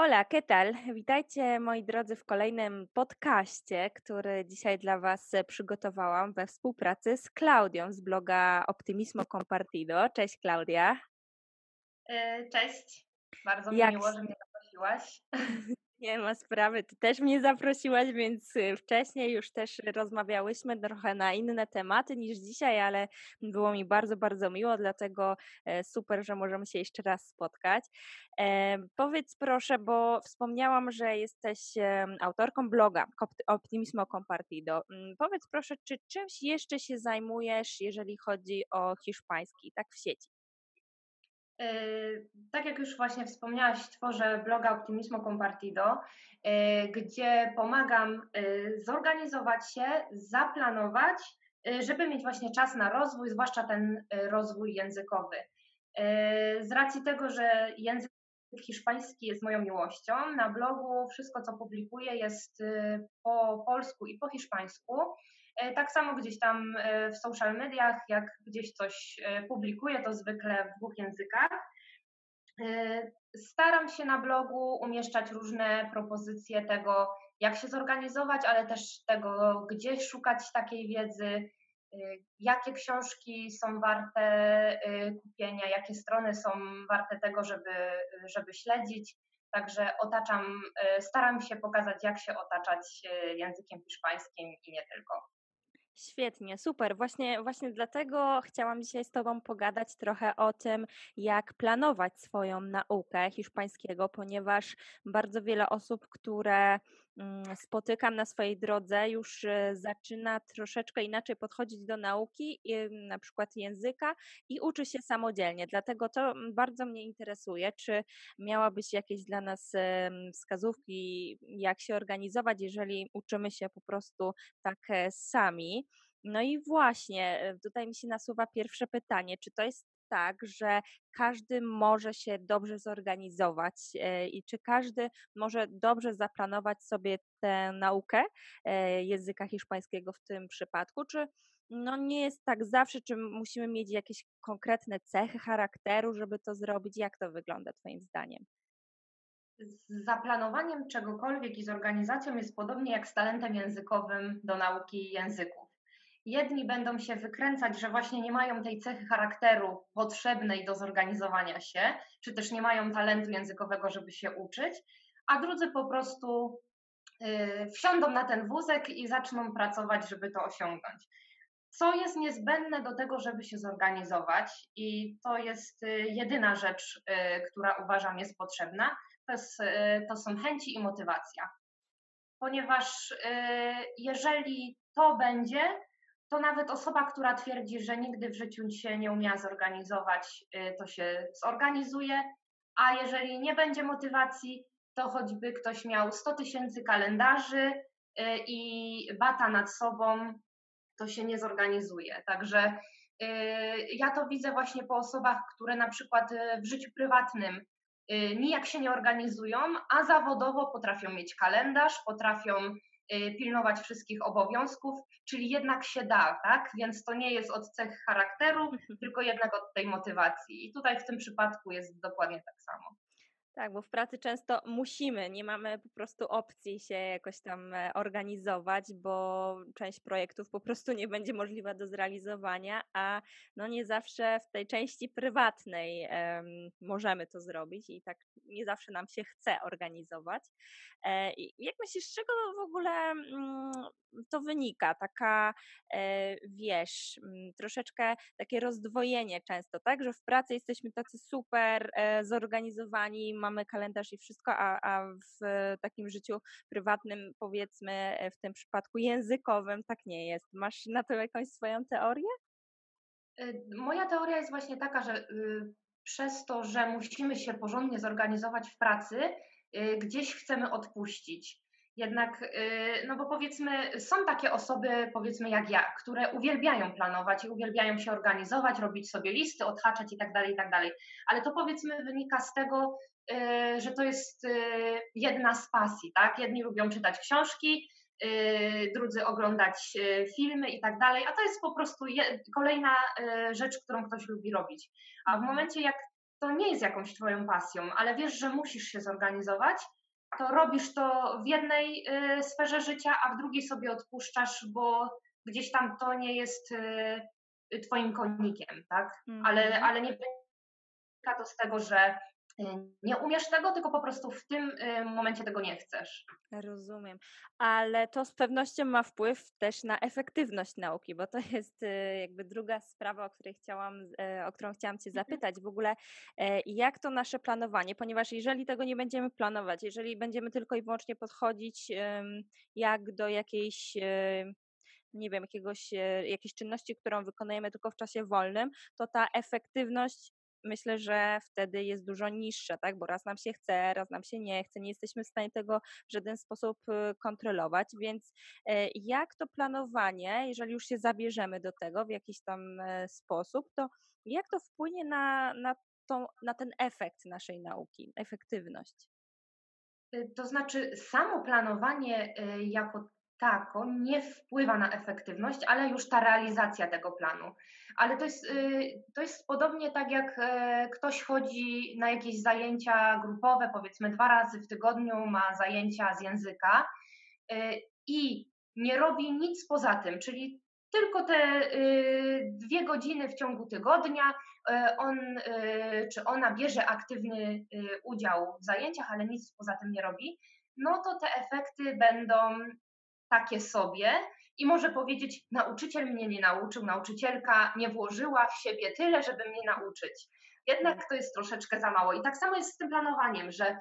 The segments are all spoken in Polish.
Hola, ¿qué tal? Witajcie moi drodzy w kolejnym podcaście, który dzisiaj dla Was przygotowałam we współpracy z Klaudią z bloga Optimismo Compartido. Cześć Klaudia. Cześć, bardzo mi Jak miło, że mnie zaprosiłaś. Nie ma sprawy, ty też mnie zaprosiłaś, więc wcześniej już też rozmawiałyśmy trochę na inne tematy niż dzisiaj, ale było mi bardzo, bardzo miło, dlatego super, że możemy się jeszcze raz spotkać. Powiedz proszę, bo wspomniałam, że jesteś autorką bloga Optimismo Compartido. Powiedz proszę, czy czymś jeszcze się zajmujesz, jeżeli chodzi o hiszpański, tak w sieci? Tak jak już właśnie wspomniałaś, tworzę bloga Optimismo Compartido, gdzie pomagam zorganizować się, zaplanować, żeby mieć właśnie czas na rozwój, zwłaszcza ten rozwój językowy. Z racji tego, że język hiszpański jest moją miłością, na blogu wszystko, co publikuję, jest po polsku i po hiszpańsku. Tak samo gdzieś tam w social mediach, jak gdzieś coś publikuję, to zwykle w dwóch językach. Staram się na blogu umieszczać różne propozycje tego, jak się zorganizować, ale też tego, gdzie szukać takiej wiedzy, jakie książki są warte kupienia, jakie strony są warte tego, żeby śledzić. Także staram się pokazać, jak się otaczać językiem hiszpańskim i nie tylko. Świetnie, super. Właśnie dlatego chciałam dzisiaj z Tobą pogadać trochę o tym, jak planować swoją naukę hiszpańskiego, ponieważ bardzo wiele osób, które spotykam na swojej drodze, już zaczyna troszeczkę inaczej podchodzić do nauki, na przykład języka i uczy się samodzielnie. Dlatego to bardzo mnie interesuje, czy miałabyś jakieś dla nas wskazówki, jak się organizować, jeżeli uczymy się po prostu tak sami. No i właśnie, tutaj mi się nasuwa pierwsze pytanie, czy to jest tak, że każdy może się dobrze zorganizować i czy każdy może dobrze zaplanować sobie tę naukę języka hiszpańskiego w tym przypadku, czy no nie jest tak zawsze, czy musimy mieć jakieś konkretne cechy charakteru, żeby to zrobić? Jak to wygląda Twoim zdaniem? Z zaplanowaniem czegokolwiek i z organizacją jest podobnie jak z talentem językowym do nauki języków. Jedni będą się wykręcać, że właśnie nie mają tej cechy charakteru potrzebnej do zorganizowania się, czy też nie mają talentu językowego, żeby się uczyć, a drudzy po prostu wsiądą na ten wózek i zaczną pracować, żeby to osiągnąć. Co jest niezbędne do tego, żeby się zorganizować, i to jest jedyna rzecz, która uważam jest potrzebna, to są chęci i motywacja. Ponieważ jeżeli to będzie, to nawet osoba, która twierdzi, że nigdy w życiu się nie umiała zorganizować, to się zorganizuje, a jeżeli nie będzie motywacji, to choćby ktoś miał 100 000 kalendarzy i bata nad sobą, to się nie zorganizuje. Także ja to widzę właśnie po osobach, które na przykład w życiu prywatnym nijak się nie organizują, a zawodowo potrafią mieć kalendarz, potrafią pilnować wszystkich obowiązków, czyli jednak się da, tak? Więc to nie jest od cech charakteru, tylko jednak od tej motywacji. I tutaj w tym przypadku jest dokładnie tak samo. Tak, bo w pracy często musimy, nie mamy po prostu opcji się jakoś tam organizować, bo część projektów po prostu nie będzie możliwa do zrealizowania, a no nie zawsze w tej części prywatnej możemy to zrobić i tak nie zawsze nam się chce organizować. I jak myślisz, z czego w ogóle to wynika? Taka, wiesz, troszeczkę takie rozdwojenie często, tak, że w pracy jesteśmy tacy super zorganizowani, mamy kalendarz i wszystko, a w takim życiu prywatnym, powiedzmy w tym przypadku językowym, tak nie jest. Masz na to jakąś swoją teorię? Moja teoria jest właśnie taka, że przez to, że musimy się porządnie zorganizować w pracy, gdzieś chcemy odpuścić. Jednak, no bo powiedzmy, są takie osoby, powiedzmy jak ja, które uwielbiają planować i uwielbiają się organizować, robić sobie listy, odhaczać i tak dalej, i tak dalej. Ale to powiedzmy wynika z tego, że to jest jedna z pasji, tak? Jedni lubią czytać książki, drudzy oglądać filmy i tak dalej, a to jest po prostu kolejna rzecz, którą ktoś lubi robić. A w Mhm. momencie, jak to nie jest jakąś twoją pasją, ale wiesz, że musisz się zorganizować, to robisz to w jednej sferze życia, a w drugiej sobie odpuszczasz, bo gdzieś tam to nie jest twoim konikiem, tak? Ale nie wynika to z tego, że nie umiesz tego, tylko po prostu w tym momencie tego nie chcesz. Rozumiem, ale to z pewnością ma wpływ też na efektywność nauki, bo to jest jakby druga sprawa, o którą chciałam Cię zapytać. W ogóle jak to nasze planowanie, ponieważ jeżeli tego nie będziemy planować, jeżeli będziemy tylko i wyłącznie podchodzić jak do jakiejś nie wiem, jakiejś czynności, którą wykonujemy tylko w czasie wolnym, to ta efektywność myślę, że wtedy jest dużo niższa, tak? Bo raz nam się chce, raz nam się nie chce, nie jesteśmy w stanie tego w żaden sposób kontrolować, więc jak to planowanie, jeżeli już się zabierzemy do tego w jakiś tam sposób, to jak to wpłynie na ten efekt naszej nauki, efektywność? To znaczy, samo planowanie jako tako nie wpływa na efektywność, ale już ta realizacja tego planu. Ale to jest podobnie tak, jak ktoś chodzi na jakieś zajęcia grupowe, powiedzmy 2 razy w tygodniu ma zajęcia z języka i nie robi nic poza tym, czyli tylko te 2 godziny w ciągu tygodnia on czy ona bierze aktywny udział w zajęciach, ale nic poza tym nie robi, no to te efekty będą takie sobie i może powiedzieć: nauczyciel mnie nie nauczył, nauczycielka nie włożyła w siebie tyle, żeby mnie nauczyć. Jednak to jest troszeczkę za mało. I tak samo jest z tym planowaniem, że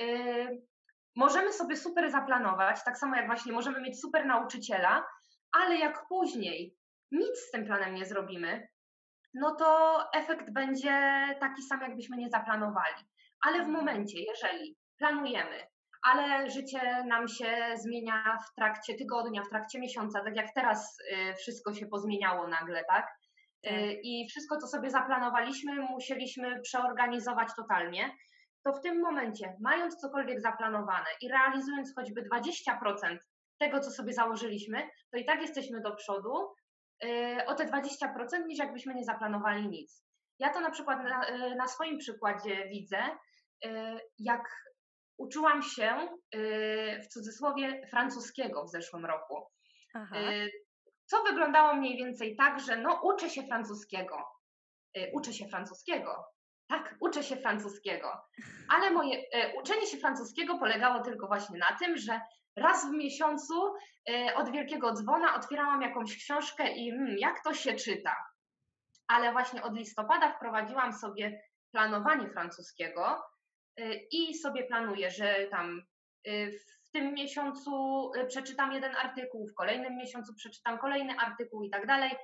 możemy sobie super zaplanować, tak samo jak właśnie możemy mieć super nauczyciela, ale jak później nic z tym planem nie zrobimy, no to efekt będzie taki sam, jakbyśmy nie zaplanowali. Ale w momencie, jeżeli planujemy, ale życie nam się zmienia w trakcie tygodnia, w trakcie miesiąca, tak jak teraz wszystko się pozmieniało nagle, tak? Tak. I wszystko, co sobie zaplanowaliśmy, musieliśmy przeorganizować totalnie, to w tym momencie, mając cokolwiek zaplanowane i realizując choćby 20% tego, co sobie założyliśmy, to i tak jesteśmy do przodu o te 20% niż jakbyśmy nie zaplanowali nic. Ja to na przykład na swoim przykładzie widzę, jak uczyłam się w cudzysłowie francuskiego w zeszłym roku. Aha. Co wyglądało mniej więcej tak, że no uczę się francuskiego. Uczę się francuskiego. Tak, uczę się francuskiego. Ale moje uczenie się francuskiego polegało tylko właśnie na tym, że raz w miesiącu od wielkiego dzwona otwierałam jakąś książkę i jak to się czyta. Ale właśnie od listopada wprowadziłam sobie planowanie francuskiego i sobie planuję, że tam w tym miesiącu przeczytam jeden artykuł, w kolejnym miesiącu przeczytam kolejny artykuł i tak dalej.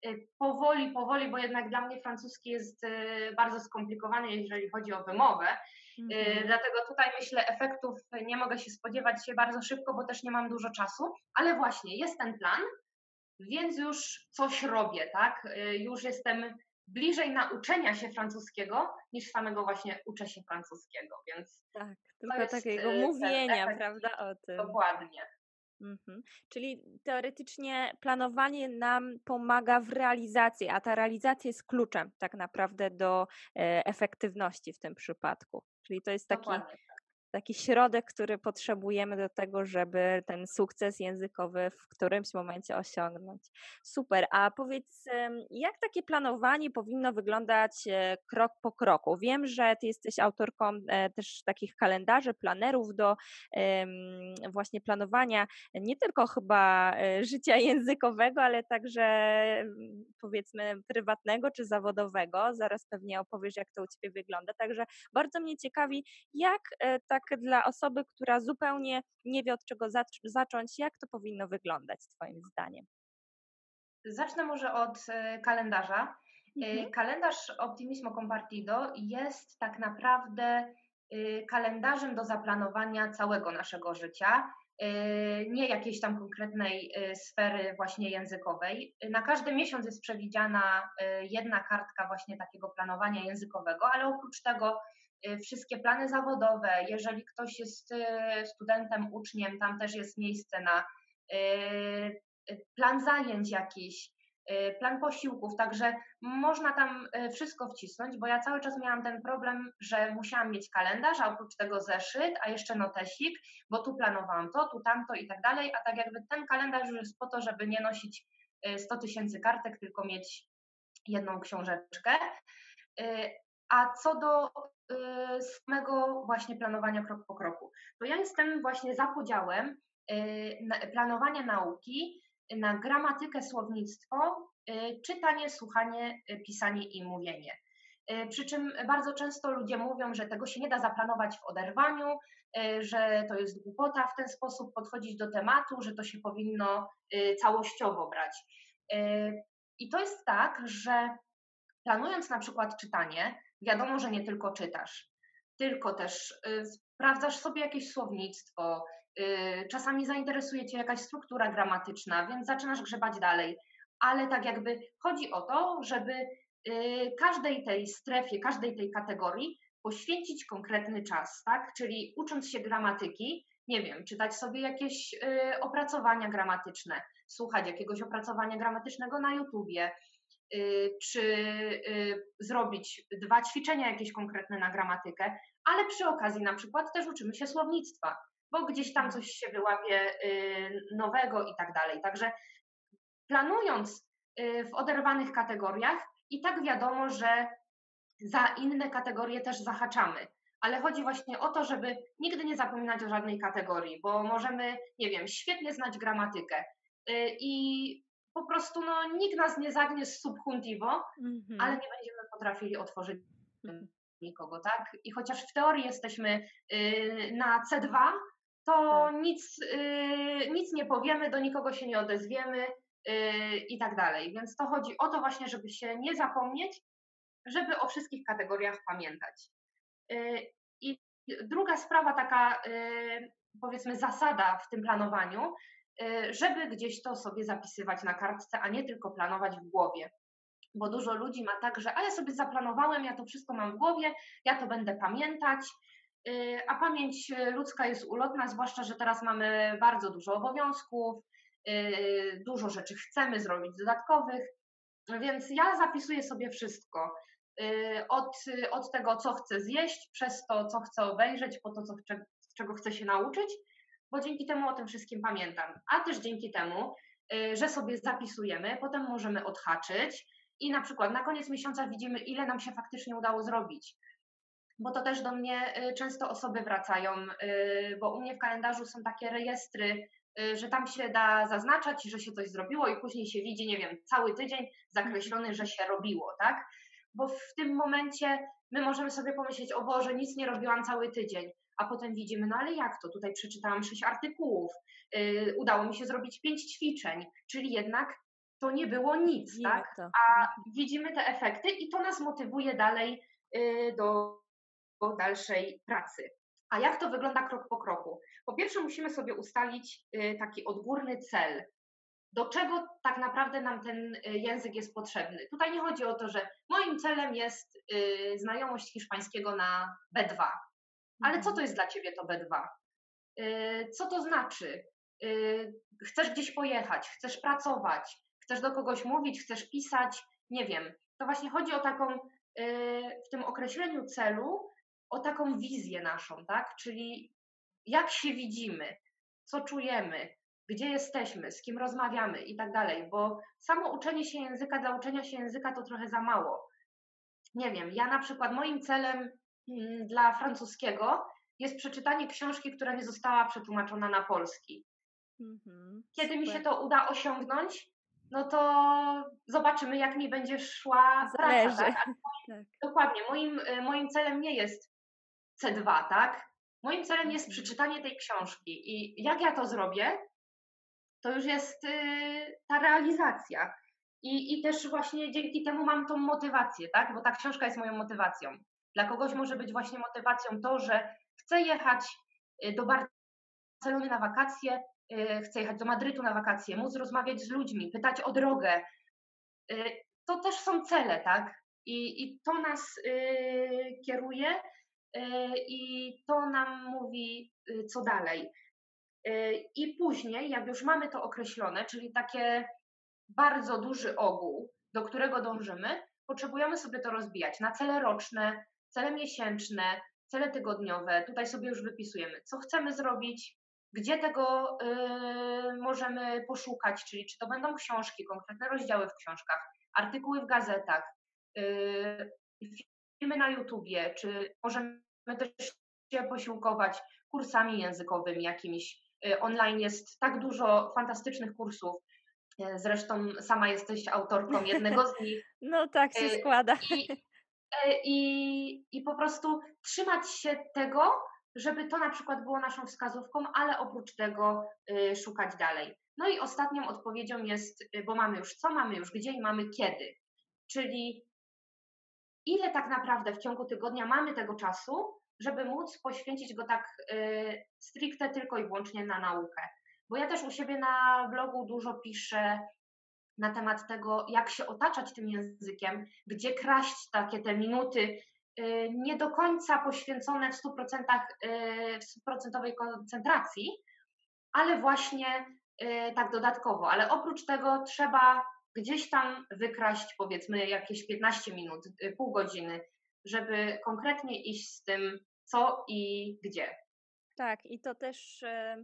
Powoli, bo jednak dla mnie francuski jest bardzo skomplikowany, jeżeli chodzi o wymowę. Dlatego tutaj myślę, efektów nie mogę się spodziewać się bardzo szybko, bo też nie mam dużo czasu, ale właśnie jest ten plan, więc już coś robię, tak? Już jestem bliżej nauczenia się francuskiego niż samego właśnie uczę się francuskiego, więc Tak, to tylko jest takiego ten mówienia, efekt prawda, o tym. dokładnie. Czyli teoretycznie planowanie nam pomaga w realizacji, a ta realizacja jest kluczem tak naprawdę do efektywności w tym przypadku. Czyli to jest Dokładnie. taki środek, który potrzebujemy do tego, żeby ten sukces językowy w którymś momencie osiągnąć. Super, a powiedz, jak takie planowanie powinno wyglądać krok po kroku? Wiem, że Ty jesteś autorką też takich kalendarzy, planerów do właśnie planowania nie tylko chyba życia językowego, ale także powiedzmy prywatnego czy zawodowego. Zaraz pewnie opowiesz, jak to u Ciebie wygląda. Także bardzo mnie ciekawi, jak tak dla osoby, która zupełnie nie wie od czego zacząć, jak to powinno wyglądać Twoim zdaniem? Zacznę może od kalendarza. Mhm. Kalendarz Optimismo Compartido jest tak naprawdę kalendarzem do zaplanowania całego naszego życia, nie jakiejś tam konkretnej sfery właśnie językowej. Na każdy miesiąc jest przewidziana jedna kartka właśnie takiego planowania językowego, ale oprócz tego wszystkie plany zawodowe, jeżeli ktoś jest studentem, uczniem, tam też jest miejsce na plan zajęć jakiś. plan posiłków, także można tam wszystko wcisnąć, bo ja cały czas miałam ten problem, że musiałam mieć kalendarz, a oprócz tego zeszyt, a jeszcze notesik, bo tu planowałam to, tu tamto i tak dalej, a tak jakby ten kalendarz już jest po to, żeby nie nosić 100 000 kartek, tylko mieć jedną książeczkę. A co do samego właśnie planowania krok po kroku, to ja jestem właśnie za podziałem planowania nauki na gramatykę, słownictwo, czytanie, słuchanie, pisanie i mówienie. Przy czym bardzo często ludzie mówią, że tego się nie da zaplanować w oderwaniu, że to jest głupota w ten sposób podchodzić do tematu, że to się powinno całościowo brać. I to jest tak, że planując na przykład czytanie, wiadomo, że nie tylko czytasz, tylko też sprawdzasz sobie jakieś słownictwo, czasami zainteresuje cię jakaś struktura gramatyczna, więc zaczynasz grzebać dalej, ale tak jakby chodzi o to, żeby każdej tej strefie, każdej tej kategorii poświęcić konkretny czas, tak? Czyli ucząc się gramatyki, nie wiem, czytać sobie jakieś opracowania gramatyczne, słuchać jakiegoś opracowania gramatycznego na YouTubie, czy zrobić 2 ćwiczenia jakieś konkretne na gramatykę, ale przy okazji na przykład też uczymy się słownictwa, bo gdzieś tam coś się wyłapie nowego i tak dalej. Także planując w oderwanych kategoriach i tak wiadomo, że za inne kategorie też zahaczamy. Ale chodzi właśnie o to, żeby nigdy nie zapominać o żadnej kategorii, bo możemy, nie wiem, świetnie znać gramatykę i po prostu nikt nas nie zagnie z subjuntivo, ale nie będziemy potrafili otworzyć nikogo, tak? I chociaż w teorii jesteśmy na C2, to Tak. nic nie powiemy, do nikogo się nie odezwiemy i tak dalej. Więc to chodzi o to właśnie, żeby się nie zapomnieć, żeby o wszystkich kategoriach pamiętać. I druga sprawa, taka powiedzmy zasada w tym planowaniu, żeby gdzieś to sobie zapisywać na kartce, a nie tylko planować w głowie. Bo dużo ludzi ma tak, że a ja sobie zaplanowałem, ja to wszystko mam w głowie, ja to będę pamiętać, a pamięć ludzka jest ulotna, zwłaszcza, że teraz mamy bardzo dużo obowiązków, dużo rzeczy chcemy zrobić dodatkowych, więc ja zapisuję sobie wszystko. Od tego, co chcę zjeść, przez to, co chcę obejrzeć, po to, czego chcę się nauczyć, bo dzięki temu o tym wszystkim pamiętam. A też dzięki temu, że sobie zapisujemy, potem możemy odhaczyć i na przykład na koniec miesiąca widzimy, ile nam się faktycznie udało zrobić. Bo to też do mnie często osoby wracają, bo u mnie w kalendarzu są takie rejestry, że tam się da zaznaczać, że się coś zrobiło i później się widzi, nie wiem, cały tydzień zakreślony, że się robiło, tak? Bo w tym momencie my możemy sobie pomyśleć, o Boże, nic nie robiłam cały tydzień, a potem widzimy, no ale jak to? Tutaj przeczytałam 6 artykułów, udało mi się zrobić 5 ćwiczeń, czyli jednak to nie było nic, tak? A widzimy te efekty i to nas motywuje dalej do dalszej pracy. A jak to wygląda krok po kroku? Po pierwsze musimy sobie ustalić taki odgórny cel. Do czego tak naprawdę nam ten język jest potrzebny? Tutaj nie chodzi o to, że moim celem jest znajomość hiszpańskiego na B2. Ale co to jest dla ciebie to B2? Co to znaczy? Chcesz gdzieś pojechać, chcesz pracować, chcesz do kogoś mówić, chcesz pisać, nie wiem. To właśnie chodzi o taką, w tym określeniu celu, o taką wizję naszą, tak? Czyli jak się widzimy, co czujemy, gdzie jesteśmy, z kim rozmawiamy i tak dalej, bo samo uczenie się języka dla uczenia się języka to trochę za mało. Nie wiem, ja na przykład moim celem dla francuskiego jest przeczytanie książki, która nie została przetłumaczona na polski. Kiedy mi się to uda osiągnąć, no to zobaczymy, jak mi będzie szła praca, tak? Dokładnie, moim celem nie jest C2, tak? Moim celem jest przeczytanie tej książki i jak ja to zrobię, to już jest ta realizacja. I też właśnie dzięki temu mam tą motywację, tak? Bo ta książka jest moją motywacją. Dla kogoś może być właśnie motywacją to, że chcę jechać do Barcelony na wakacje, chcę jechać do Madrytu na wakacje, móc rozmawiać z ludźmi, pytać o drogę. To też są cele, tak? I to nas kieruje i to nam mówi, co dalej. I później, jak już mamy to określone, czyli takie bardzo duży ogół, do którego dążymy, potrzebujemy sobie to rozbijać na cele roczne, cele miesięczne, cele tygodniowe. Tutaj sobie już wypisujemy, co chcemy zrobić, gdzie tego możemy poszukać, czyli czy to będą książki, konkretne rozdziały w książkach, artykuły w gazetach, yy, filmy na YouTubie, czy możemy też się posiłkować kursami językowymi jakimiś. Online jest tak dużo fantastycznych kursów. Zresztą sama jesteś autorką jednego z nich. No tak się Y, składa. I, i po prostu trzymać się tego, żeby to na przykład było naszą wskazówką, ale oprócz tego szukać dalej. No i ostatnią odpowiedzią jest, bo mamy już co, mamy już gdzie i mamy kiedy. Czyli ile tak naprawdę w ciągu tygodnia mamy tego czasu, żeby móc poświęcić go tak stricte tylko i wyłącznie na naukę. Bo ja też u siebie na blogu dużo piszę na temat tego, jak się otaczać tym językiem, gdzie kraść takie te minuty nie do końca poświęcone w 100%, w 100% koncentracji, ale właśnie tak dodatkowo. Ale oprócz tego trzeba gdzieś tam wykraść powiedzmy jakieś 15 minut, pół godziny, żeby konkretnie iść z tym co i gdzie. Tak, i to też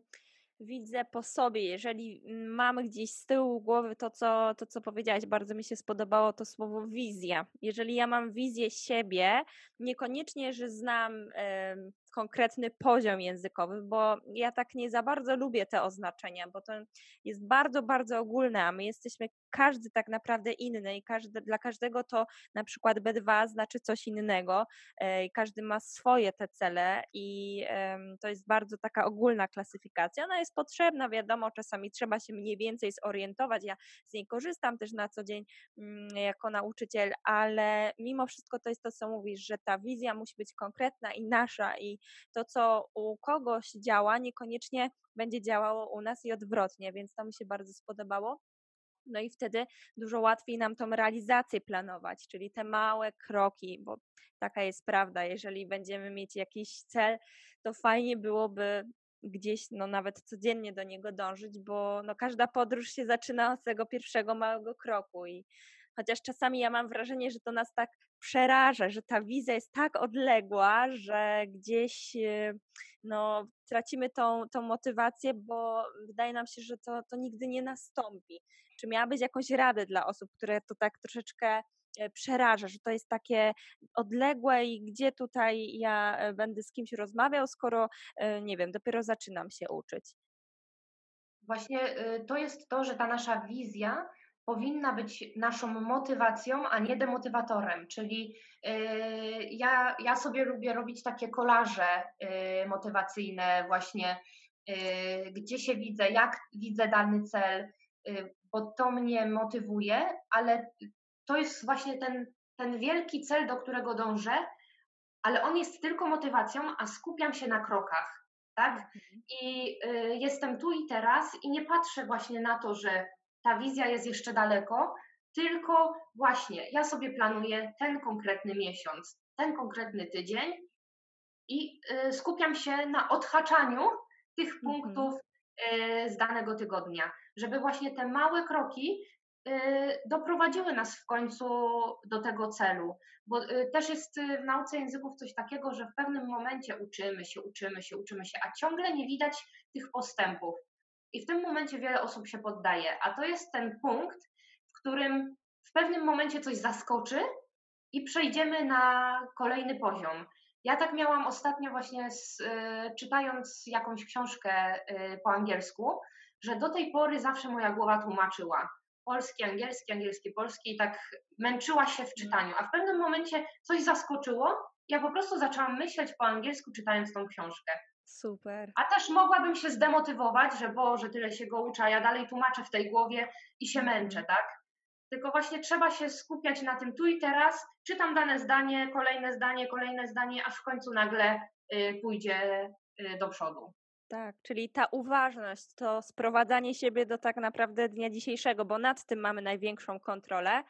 widzę po sobie, jeżeli mamy gdzieś z tyłu głowy to, co powiedziałaś, bardzo mi się spodobało to słowo wizja. Jeżeli ja mam wizję siebie, niekoniecznie, że znam konkretny poziom językowy, bo ja tak nie za bardzo lubię te oznaczenia, bo to jest bardzo, bardzo ogólne, a my jesteśmy każdy tak naprawdę inny i dla każdego to na przykład B2 znaczy coś innego. Każdy ma swoje te cele i to jest bardzo taka ogólna klasyfikacja. Ona jest potrzebna, wiadomo, czasami trzeba się mniej więcej zorientować. Ja z niej korzystam też na co dzień jako nauczyciel, ale mimo wszystko to jest to, co mówisz, że ta wizja musi być konkretna i nasza i to, co u kogoś działa, niekoniecznie będzie działało u nas i odwrotnie, więc to mi się bardzo spodobało. No i wtedy dużo łatwiej nam tą realizację planować, czyli te małe kroki, bo taka jest prawda, jeżeli będziemy mieć jakiś cel, to fajnie byłoby gdzieś, no nawet codziennie do niego dążyć, bo no każda podróż się zaczyna od tego pierwszego małego kroku i chociaż czasami ja mam wrażenie, że to nas tak przeraża, że ta wizja jest tak odległa, że gdzieś no, tracimy tą motywację, bo wydaje nam się, że to nigdy nie nastąpi. Czy miałabyś jakąś radę dla osób, które to tak troszeczkę przeraża, że to jest takie odległe i gdzie tutaj ja będę z kimś rozmawiał, skoro nie wiem, dopiero zaczynam się uczyć. Właśnie to jest to, że ta nasza wizja powinna być naszą motywacją, a nie demotywatorem. Czyli ja sobie lubię robić takie kolaże motywacyjne, właśnie gdzie się widzę, jak widzę dany cel, bo to mnie motywuje, ale to jest właśnie ten wielki cel, do którego dążę, ale on jest tylko motywacją, a skupiam się na krokach, tak? Mhm. I jestem tu i teraz i nie patrzę właśnie na to, że ta wizja jest jeszcze daleko, tylko właśnie ja sobie planuję ten konkretny miesiąc, ten konkretny tydzień i skupiam się na odhaczaniu tych punktów Mhm. z danego tygodnia, żeby właśnie te małe kroki doprowadziły nas w końcu do tego celu. Bo też jest w nauce języków coś takiego, że w pewnym momencie uczymy się, a ciągle nie widać tych postępów. I w tym momencie wiele osób się poddaje, a to jest ten punkt, w którym w pewnym momencie coś zaskoczy i przejdziemy na kolejny poziom. Ja tak miałam ostatnio właśnie czytając jakąś książkę po angielsku, że do tej pory zawsze moja głowa tłumaczyła polski, angielski, angielski, polski i tak męczyła się w Mhm. czytaniu, a w pewnym momencie coś zaskoczyło, ja po prostu zaczęłam myśleć po angielsku czytając tą książkę. Super. A też mogłabym się zdemotywować, że Boże, tyle się go uczę, a ja dalej tłumaczę w tej głowie i się męczę, Mhm. tak? Tylko właśnie trzeba się skupiać na tym tu i teraz, czytam dane zdanie, kolejne zdanie, aż w końcu nagle pójdzie do przodu. Tak, czyli ta uważność, to sprowadzanie siebie do tak naprawdę dnia dzisiejszego, bo nad tym mamy największą kontrolę.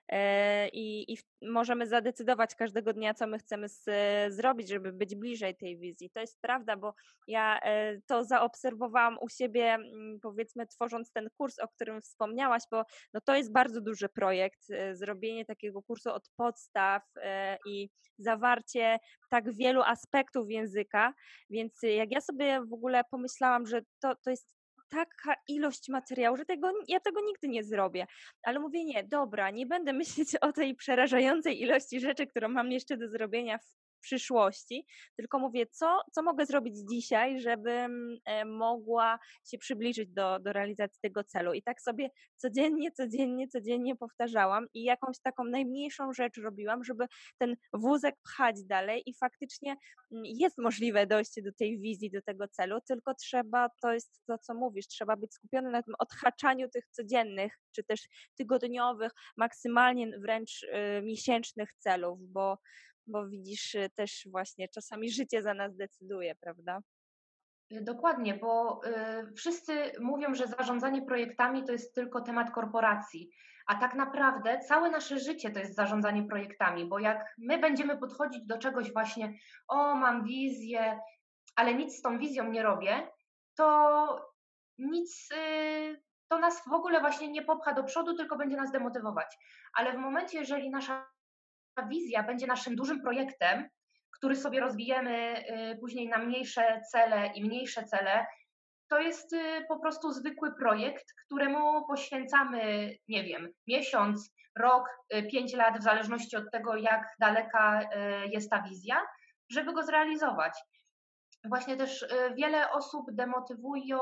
możemy zadecydować każdego dnia, co my chcemy zrobić, żeby być bliżej tej wizji. To jest prawda, bo ja to zaobserwowałam u siebie, powiedzmy, tworząc ten kurs, o którym wspomniałaś, bo no to jest bardzo duży projekt, zrobienie takiego kursu od podstaw i zawarcie tak wielu aspektów języka, więc jak ja sobie w ogóle pomyślałam, że to jest taka ilość materiału, że ja tego nigdy nie zrobię. Ale mówię, nie, dobra, nie będę myśleć o tej przerażającej ilości rzeczy, którą mam jeszcze do zrobienia w przyszłości, tylko mówię, co mogę zrobić dzisiaj, żebym mogła się przybliżyć do realizacji tego celu. I tak sobie codziennie powtarzałam i jakąś taką najmniejszą rzecz robiłam, żeby ten wózek pchać dalej i faktycznie jest możliwe dojście do tej wizji, do tego celu, tylko trzeba, to jest to, co mówisz, trzeba być skupiony na tym odhaczaniu tych codziennych, czy też tygodniowych, maksymalnie wręcz miesięcznych celów, bo widzisz, też właśnie czasami życie za nas decyduje, prawda? Dokładnie, bo wszyscy mówią, że zarządzanie projektami to jest tylko temat korporacji, a tak naprawdę całe nasze życie to jest zarządzanie projektami, bo jak my będziemy podchodzić do czegoś właśnie, o, mam wizję, ale nic z tą wizją nie robię, to nic, to nas w ogóle właśnie nie popcha do przodu, tylko będzie nas demotywować. Ale w momencie, jeżeli nasza wizja będzie naszym dużym projektem, który sobie rozbijemy później na mniejsze cele i mniejsze cele, to jest po prostu zwykły projekt, któremu poświęcamy, nie wiem, miesiąc, rok, 5 lat, w zależności od tego, jak daleka jest ta wizja, żeby go zrealizować. Właśnie też wiele osób demotywują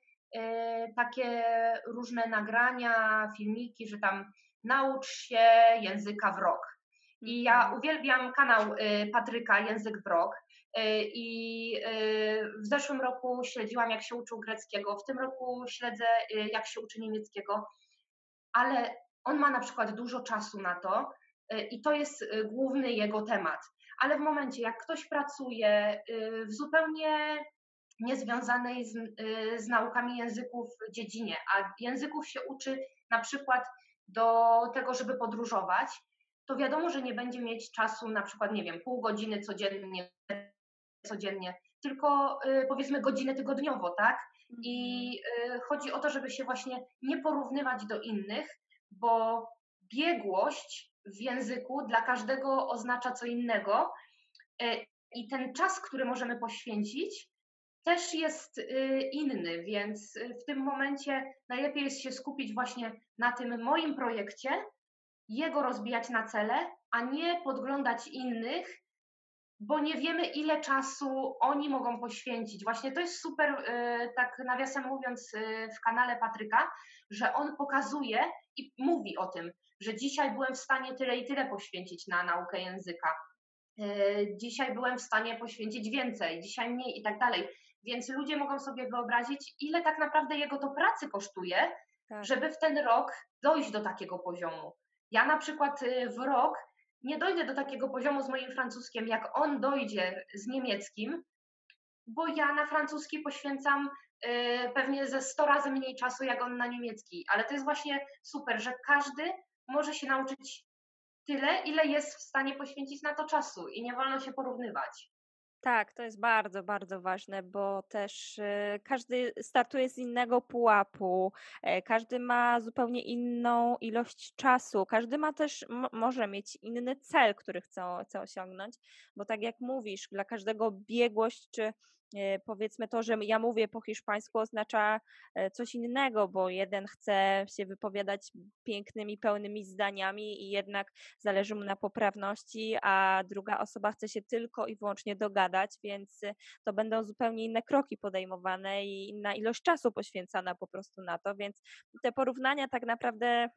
takie różne nagrania, filmiki, że tam naucz się języka w rok. I ja Mhm. uwielbiam kanał Patryka Język w rok. I w zeszłym roku śledziłam, jak się uczył greckiego, w tym roku śledzę, jak się uczy niemieckiego, ale on ma na przykład dużo czasu na to i to jest główny jego temat. Ale w momencie, jak ktoś pracuje w zupełnie niezwiązanej z naukami języków dziedzinie, a języków się uczy na przykład do tego, żeby podróżować, to wiadomo, że nie będzie mieć czasu na przykład, nie wiem, pół godziny codziennie, tylko powiedzmy godzinę tygodniowo, tak? I Mhm. chodzi o to, żeby się właśnie nie porównywać do innych, bo biegłość w języku dla każdego oznacza co innego e, i ten czas, który możemy poświęcić, też jest inny, więc w tym momencie najlepiej jest się skupić właśnie na tym moim projekcie, jego rozbijać na cele, a nie podglądać innych, bo nie wiemy, ile czasu oni mogą poświęcić. Właśnie to jest super, tak nawiasem mówiąc, w kanale Patryka, że on pokazuje i mówi o tym, że dzisiaj byłem w stanie tyle i tyle poświęcić na naukę języka. Dzisiaj byłem w stanie poświęcić więcej, dzisiaj mniej i tak dalej. Więc ludzie mogą sobie wyobrazić, ile tak naprawdę jego to pracy kosztuje, Tak. żeby w ten rok dojść do takiego poziomu. Ja na przykład w rok nie dojdę do takiego poziomu z moim francuskim, jak on dojdzie z niemieckim, bo ja na francuski poświęcam pewnie ze 100 razy mniej czasu, jak on na niemiecki. Ale to jest właśnie super, że każdy może się nauczyć tyle, ile jest w stanie poświęcić na to czasu i nie wolno się porównywać. Tak, to jest bardzo, bardzo ważne, bo też każdy startuje z innego pułapu, każdy ma zupełnie inną ilość czasu, każdy ma też, może mieć inny cel, który chce osiągnąć, bo tak jak mówisz, dla każdego biegłość czy powiedzmy to, że ja mówię po hiszpańsku oznacza coś innego, bo jeden chce się wypowiadać pięknymi, pełnymi zdaniami i jednak zależy mu na poprawności, a druga osoba chce się tylko i wyłącznie dogadać, więc to będą zupełnie inne kroki podejmowane i inna ilość czasu poświęcana po prostu na to, więc te porównania tak naprawdę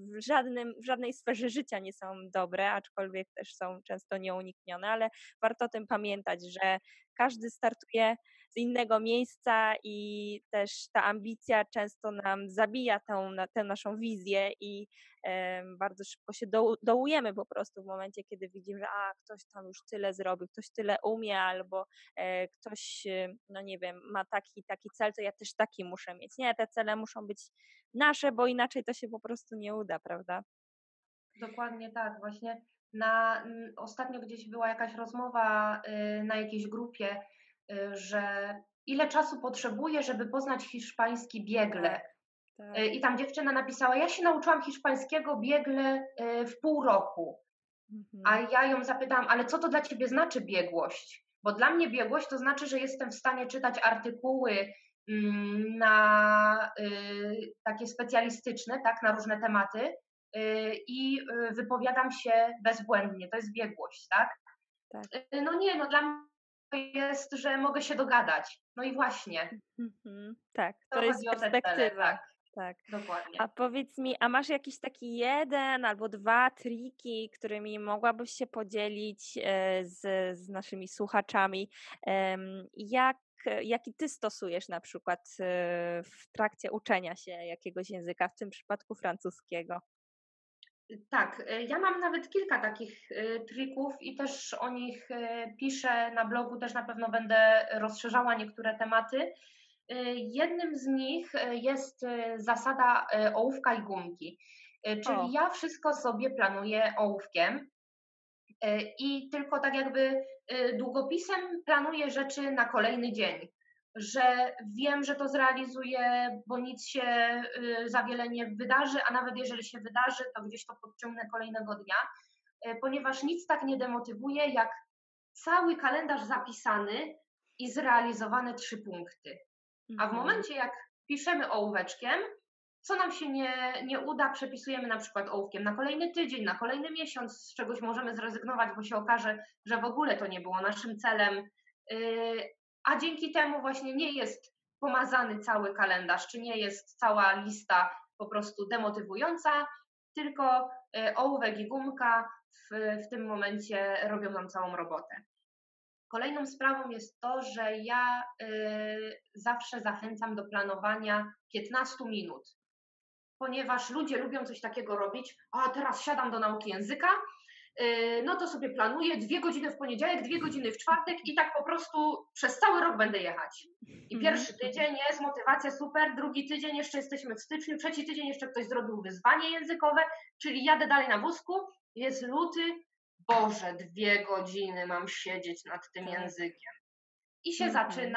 w żadnej sferze życia nie są dobre, aczkolwiek też są często nieuniknione, ale warto o tym pamiętać, że każdy startuje z innego miejsca i też ta ambicja często nam zabija tę naszą wizję i bardzo szybko się dołujemy po prostu w momencie, kiedy widzimy, że ktoś tam już tyle zrobił, ktoś tyle umie, albo ktoś, no nie wiem, ma taki cel, to ja też taki muszę mieć. Nie, te cele muszą być nasze, bo inaczej to się po prostu nie uda, prawda? Dokładnie tak. Właśnie ostatnio gdzieś była jakaś rozmowa na jakiejś grupie, że ile czasu potrzebuje, żeby poznać hiszpański biegle. Tak, tak. I tam dziewczyna napisała: ja się nauczyłam hiszpańskiego biegle w pół roku. A Mhm. ja ją zapytałam: ale co to dla ciebie znaczy biegłość? Bo dla mnie biegłość to znaczy, że jestem w stanie czytać artykuły takie specjalistyczne, tak, na różne tematy i wypowiadam się bezbłędnie. To jest biegłość, tak? Tak. No nie, no dla mnie to jest, że mogę się dogadać. No i właśnie, Mhm. Tak, to to jest chodzi o te cele, perspektywa. tak, Tak. A dokładnie. powiedz mi, a masz jakiś taki 1 albo 2 triki, którymi mogłabyś się podzielić, z naszymi słuchaczami? Jaki ty stosujesz na przykład, w trakcie uczenia się jakiegoś języka, w tym przypadku francuskiego? Tak, ja mam nawet kilka takich trików i też o nich piszę na blogu, też na pewno będę rozszerzała niektóre tematy. Jednym z nich jest zasada ołówka i gumki, czyli O, ja wszystko sobie planuję ołówkiem i tylko tak jakby długopisem planuję rzeczy na kolejny dzień, że wiem, że to zrealizuję, bo nic się za wiele nie wydarzy, a nawet jeżeli się wydarzy, to gdzieś to podciągnę kolejnego dnia, ponieważ nic tak nie demotywuje jak cały kalendarz zapisany i zrealizowane 3 punkty. A w mhm. momencie, jak piszemy ołóweczkiem, co nam się nie uda, przepisujemy na przykład ołówkiem na kolejny tydzień, na kolejny miesiąc, z czegoś możemy zrezygnować, bo się okaże, że w ogóle to nie było naszym celem, a dzięki temu właśnie nie jest pomazany cały kalendarz, czy nie jest cała lista po prostu demotywująca, tylko ołówek i gumka w tym momencie robią nam całą robotę. Kolejną sprawą jest to, że ja zawsze zachęcam do planowania 15 minut, ponieważ ludzie lubią coś takiego robić: a teraz siadam do nauki języka, no to sobie planuję 2 godziny w poniedziałek, 2 godziny w czwartek i tak po prostu przez cały rok będę jechać. I Mhm, pierwszy mhm. tydzień jest motywacja super, drugi tydzień jeszcze jesteśmy w styczniu, trzeci tydzień jeszcze ktoś zrobił wyzwanie językowe, czyli jadę dalej na wózku, jest luty, Boże, 2 godziny mam siedzieć nad tym Tak. językiem. I się Mhm. zaczyna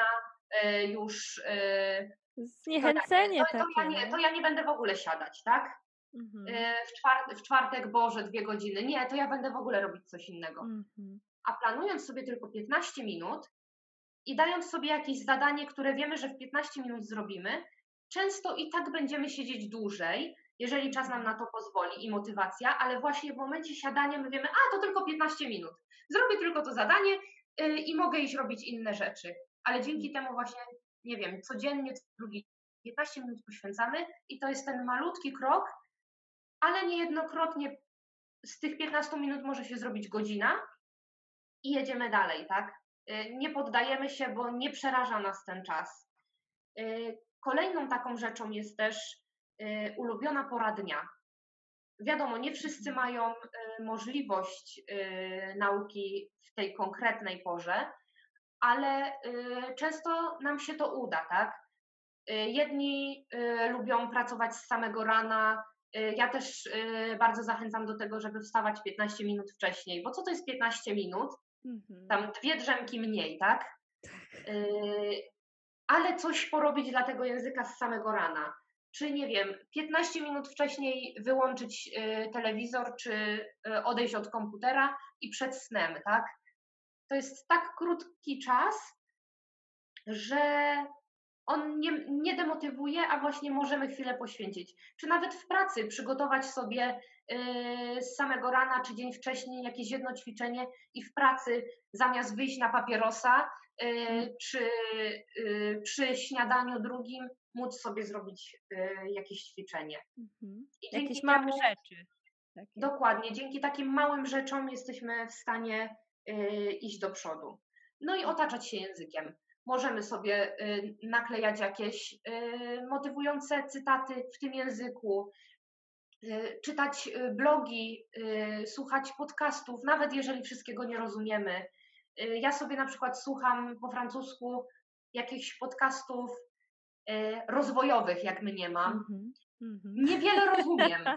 już Zniechęcenie takie, to no. ja nie będę w ogóle siadać, tak? Mhm, W czwartek, Boże, 2 godziny. Nie, to ja będę w ogóle robić coś innego. mhm. A planując sobie tylko 15 minut i dając sobie jakieś zadanie, które wiemy, że w 15 minut zrobimy, często i tak będziemy siedzieć dłużej, jeżeli czas nam Mhm. na to pozwoli i motywacja, ale właśnie w momencie siadania my wiemy: a to tylko 15 minut. Zrobię tylko to zadanie i mogę iść robić inne rzeczy. Ale Mhm. dzięki temu właśnie, nie wiem, codziennie, co drugi 15 minut poświęcamy i to jest ten malutki krok, ale niejednokrotnie z tych 15 minut może się zrobić godzina i jedziemy dalej, tak? Nie poddajemy się, bo nie przeraża nas ten czas. Kolejną taką rzeczą jest też ulubiona pora dnia. Wiadomo, nie wszyscy Mhm. mają możliwość nauki w tej konkretnej porze, ale często nam się to uda, tak? Jedni lubią pracować z samego rana. Ja też bardzo zachęcam do tego, żeby wstawać 15 minut wcześniej, bo co to jest 15 minut? Mhm. Tam 2 drzemki mniej, tak? Ale coś porobić dla tego języka z samego rana. Czy nie wiem, 15 minut wcześniej wyłączyć telewizor, czy odejść od komputera i przed snem, tak? To jest tak krótki czas, że on nie demotywuje, a właśnie możemy chwilę poświęcić. Czy nawet w pracy przygotować sobie z samego rana czy dzień wcześniej jakieś jedno ćwiczenie i w pracy zamiast wyjść na papierosa, Mhm. czy przy śniadaniu drugim móc sobie zrobić jakieś ćwiczenie. Mhm. I Jakieś dzięki małe temu, rzeczy takie. dokładnie, dzięki takim małym rzeczom jesteśmy w stanie iść do przodu. No i otaczać się językiem. Możemy sobie naklejać jakieś motywujące cytaty w tym języku, czytać blogi, słuchać podcastów, nawet jeżeli wszystkiego nie rozumiemy. Ja sobie na przykład słucham po francusku jakichś podcastów rozwojowych, jak mnie mam. Mhm. Mhm. Niewiele rozumiem,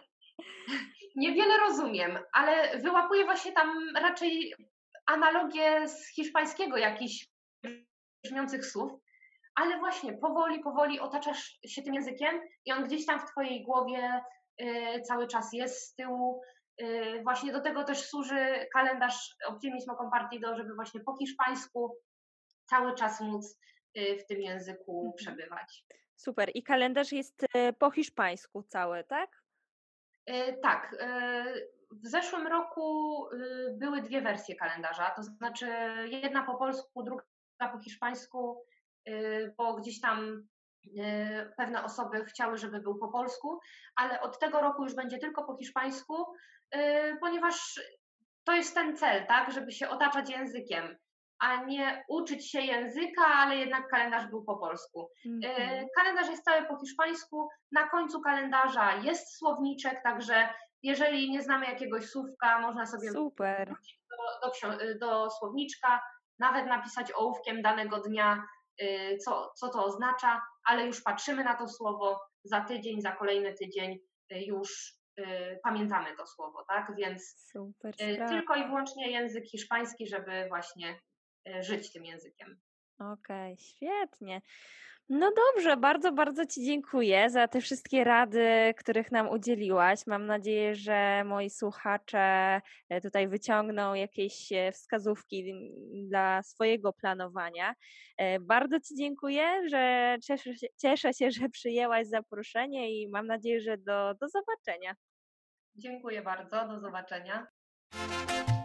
Niewiele rozumiem, ale wyłapuję właśnie tam raczej analogię z hiszpańskiego jakichś brzmiących słów, ale właśnie powoli, powoli otaczasz się tym językiem i on gdzieś tam w twojej głowie cały czas jest z tyłu. Właśnie do tego też służy kalendarz Optimismo Compartido, żeby właśnie po hiszpańsku cały czas móc w tym języku Mhm. przebywać. Super. I kalendarz jest po hiszpańsku cały, tak? Tak, w zeszłym roku były dwie wersje kalendarza, to znaczy jedna po polsku, druga po hiszpańsku, bo gdzieś tam pewne osoby chciały, żeby był po polsku, ale od tego roku już będzie tylko po hiszpańsku, ponieważ to jest ten cel, tak, żeby się otaczać językiem, a nie uczyć się języka, ale jednak kalendarz był po polsku. Mhm. Kalendarz jest cały po hiszpańsku, na końcu kalendarza jest słowniczek, także jeżeli nie znamy jakiegoś słówka, można sobie Super. wrócić do słowniczka, nawet napisać ołówkiem danego dnia, co to oznacza, ale już patrzymy na to słowo za tydzień, za kolejny tydzień już pamiętamy to słowo, tak? Więc Super sprawa. tylko i wyłącznie język hiszpański, żeby właśnie żyć tym językiem. Okej, świetnie. No dobrze, bardzo, bardzo Ci dziękuję za te wszystkie rady, których nam udzieliłaś. Mam nadzieję, że moi słuchacze tutaj wyciągną jakieś wskazówki dla swojego planowania. Bardzo Ci dziękuję, że cieszę się, że przyjęłaś zaproszenie i mam nadzieję, że do zobaczenia. Dziękuję bardzo, do zobaczenia.